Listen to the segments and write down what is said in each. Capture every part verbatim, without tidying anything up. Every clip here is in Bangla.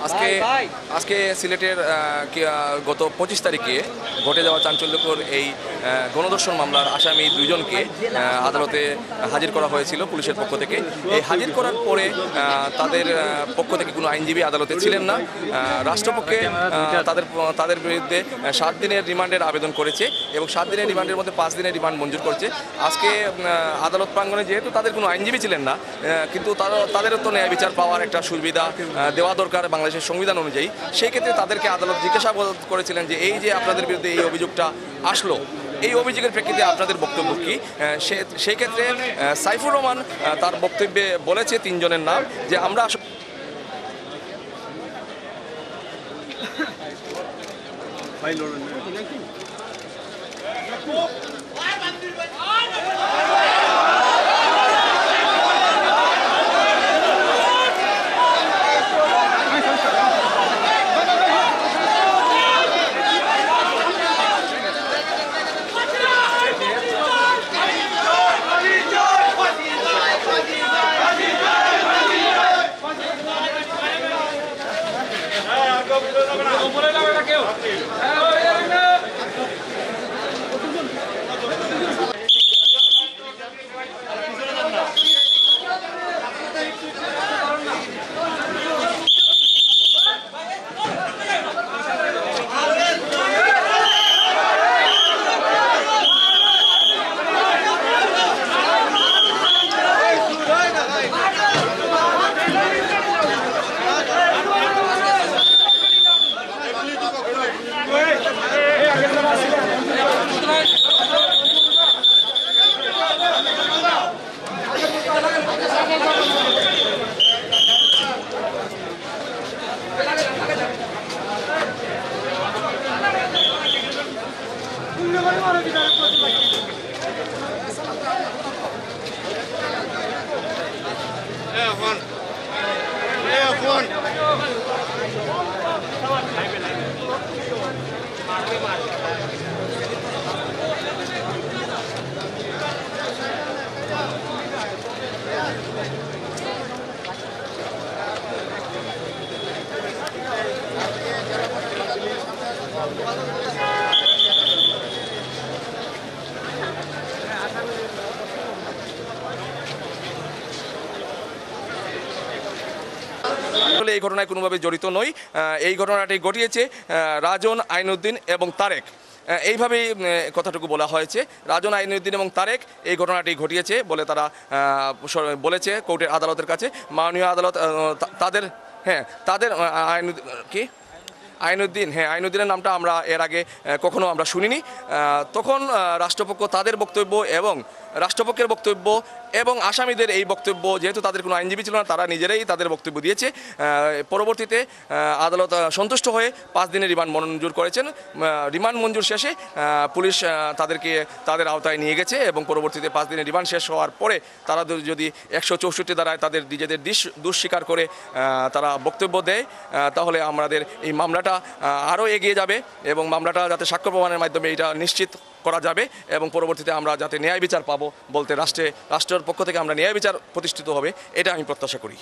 আজকে আজকে সিলেটের গত পঁচিশ তারিখে ঘটে যাওয়া চাঞ্চল্যকর এই গণধর্ষণ মামলার আসামি দুইজনকে আদালতে হাজির করা হয়েছিল পুলিশের পক্ষ থেকে। এই হাজির করার পরে তাদের পক্ষ থেকে কোনো আইনজীবী আদালতে ছিলেন না। রাষ্ট্রপক্ষে তাদের তাদের বিরুদ্ধে সাত দিনের রিমান্ডের আবেদন করেছে এবং সাত দিনের রিমান্ডের মধ্যে পাঁচ দিনের রিমান্ড মঞ্জুর করেছে। আজকে আদালত প্রাঙ্গণে যেহেতু তাদের কোনো আইনজীবী ছিলেন না, কিন্তু তারা তাদেরও তো ন্যায় বিচার পাওয়ার একটা সুবিধা দেওয়া দরকার বাংলাদেশের সংবিধান অনুযায়ী। সেই ক্ষেত্রে তাদেরকে আদালত জিজ্ঞাসাবাদ করেছিলেন যে এই যে আপনাদের বিরুদ্ধে এই অভিযোগটা আসলো, এই অভিযোগের প্রেক্ষিতে আপনাদের বক্তব্য কী। সে সেই ক্ষেত্রে সাইফুর রহমান তার বক্তব্যে বলেছে তিনজনের নাম যে আমরা এই ঘটনায় কোনোভাবে জড়িত নই। এই ঘটনাটি ঘটিয়েছে রাজন, আইনউদ্দিন এবং তারেক। এইভাবেই কথাটুকু বলা হয়েছে। রাজন, আইনউদ্দিন এবং তারেক এই ঘটনাটি ঘটিয়েছে বলে তারা বলেছে কোর্টের আদালতের কাছে। মাননীয় আদালত তাদের হ্যাঁ তাদের আইন কি আইনউদ্দিন হ্যাঁ আইনউদ্দিনের নামটা আমরা এর আগে কখনো আমরা শুনিনি। তখন রাষ্ট্রপক্ষ তাদের বক্তব্য এবং রাষ্ট্রপক্ষের বক্তব্য এবং আসামিদের এই বক্তব্য, যেহেতু তাদের কোনো আইনজীবী ছিল না, তারা নিজেরাই তাদের বক্তব্য দিয়েছে। পরবর্তীতে আদালত সন্তুষ্ট হয়ে পাঁচ দিনের রিমান্ড মঞ্জুর করেছেন। রিমান্ড মঞ্জুর শেষে পুলিশ তাদেরকে তাদের আওতায় নিয়ে গেছে এবং পরবর্তীতে পাঁচ দিনের রিমান্ড শেষ হওয়ার পরে তারা যদি একশো চৌষট্টি ধারায় তাদের নিজেদের দোষ স্বীকার করে তারা বক্তব্য দেয়, তাহলে আমাদের এই মামলাটা আরও এগিয়ে যাবে এবং মামলাটা যাতে সাক্ষ্য প্রমাণের মাধ্যমে এটা নিশ্চিত করা যাবে এবং পরবর্তীতে আমরা যাতে ন্যায় বিচার পাবো বলতে রাষ্ট্রে রাষ্ট্রের পক্ষ থেকে আমরা ন্যায় বিচার প্রতিষ্ঠিত হবে, এটা আমি প্রত্যাশা করি।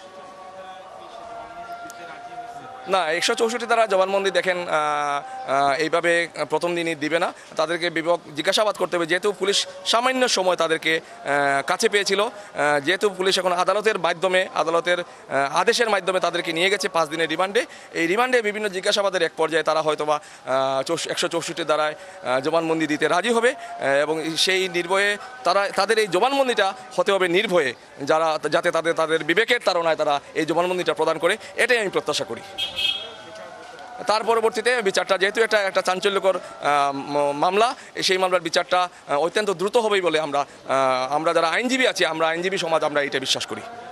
না, একশো চৌষট্টি দ্বারা জবানবন্দি দেখেন এইভাবে প্রথম দিনই দিবে না, তাদেরকে বিভাগ জিজ্ঞাসাবাদ করতে হবে। যেহেতু পুলিশ সামান্য সময় তাদেরকে কাছে পেয়েছিল, যেহেতু পুলিশ এখন আদালতের মাধ্যমে আদালতের আদেশের মাধ্যমে তাদেরকে নিয়ে গেছে পাঁচ দিনের রিমান্ডে। এই রিমান্ডে বিভিন্ন জিজ্ঞাসাবাদের এক পর্যায়ে তারা হয়তোবা একশো চৌষট্টি দ্বারায় জবানবন্দি দিতে রাজি হবে এবং সেই নির্ভয়ে তারা তাদের এই জবানবন্দিটা হতে হবে নির্ভয়ে, যারা যাতে তাদের তাদের বিবেকের তাড়নায় তারা এই জবানবন্দিটা প্রদান করে, এটাই আমি প্রত্যাশা করি। তার পরবর্তীতে বিচারটা, যেহেতু এটা একটা চাঞ্চল্যকর মামলা, সেই মামলার বিচারটা অত্যন্ত দ্রুত হবেই বলে আমরা আমরা যারা আইনজীবী আছি, আমরা আইনজীবী সমাজ আমরা এটা বিশ্বাস করি।